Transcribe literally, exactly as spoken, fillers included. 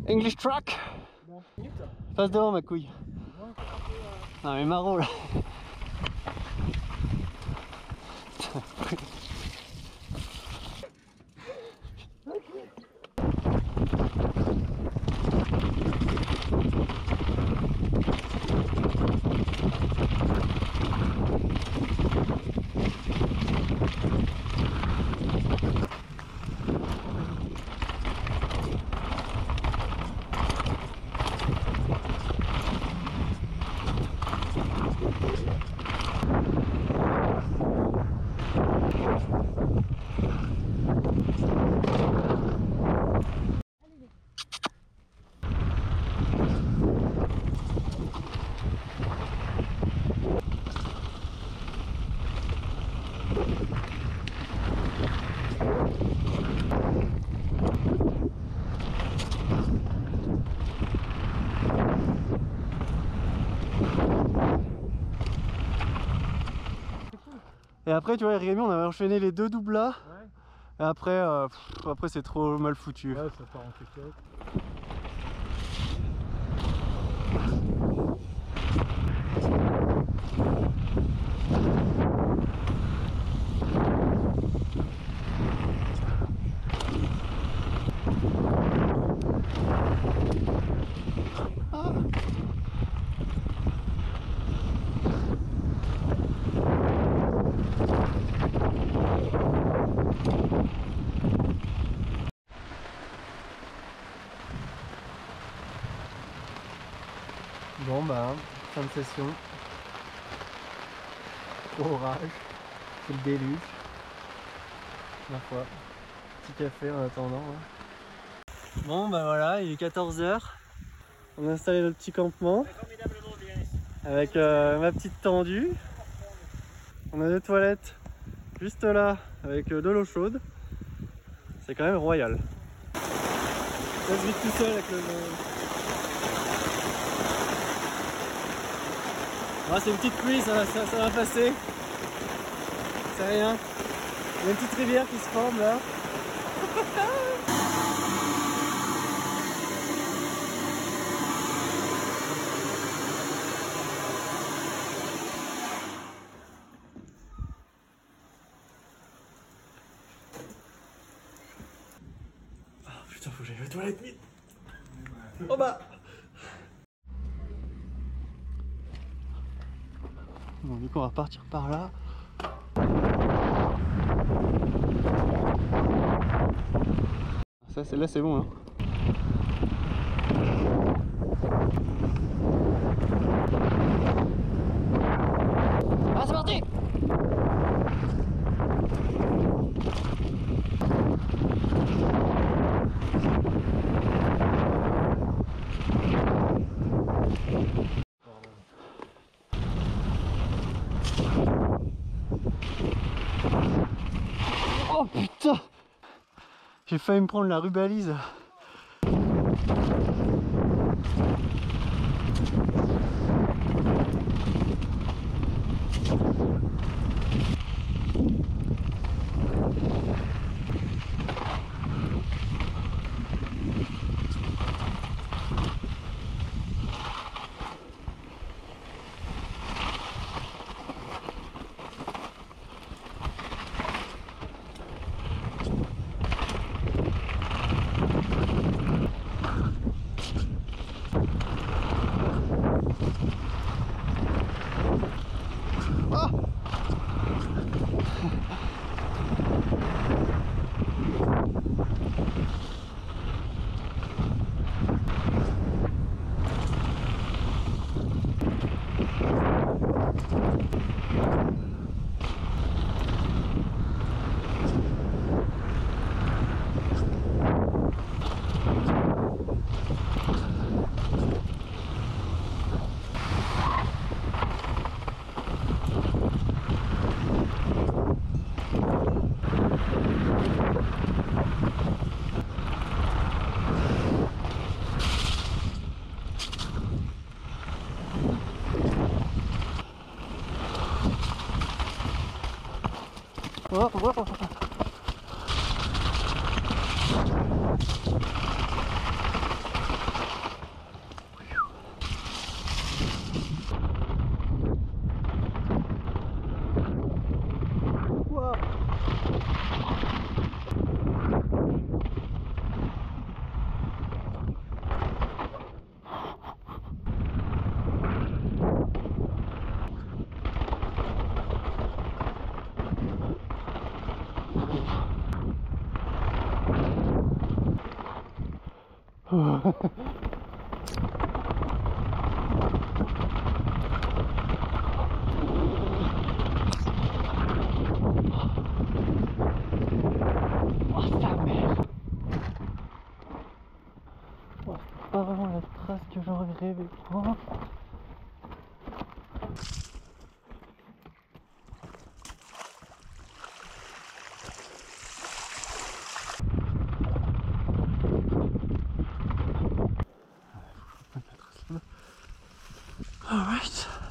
English track. Passe devant ma couille. Non mais Maro là. Et après tu vois Rémi on avait enchaîné les deux doubles là. Ouais. Et après, euh, pff, après c'est trop mal foutu. Ouais, ça part en cacahuète. Ah. Bon bah, fin de session. Orage, c'est le déluge. Ma foi. Petit café en attendant. Hein. Bon bah voilà, il est quatorze heures. On a installé notre petit campement. Avec euh, ma petite tendue. On a des toilettes juste là avec euh, de l'eau chaude. C'est quand même royal. Ça se vide tout seul avec le... Ah, c'est une petite pluie, ça va, ça, ça va passer. C'est rien. Il y a une petite rivière qui se forme là. Oh putain, faut que j'aille aux toilettes vite. Oh bah. Bon, du coup, on va partir par là. Ça, c'est là, c'est bon. Hein. Ah, c'est parti! Oh putain! J'ai failli me prendre la rubalise. Oh, oh, oh. sa mère. Oh, c'est pas vraiment la trace que j'aurais rêvé de prendre. Alright.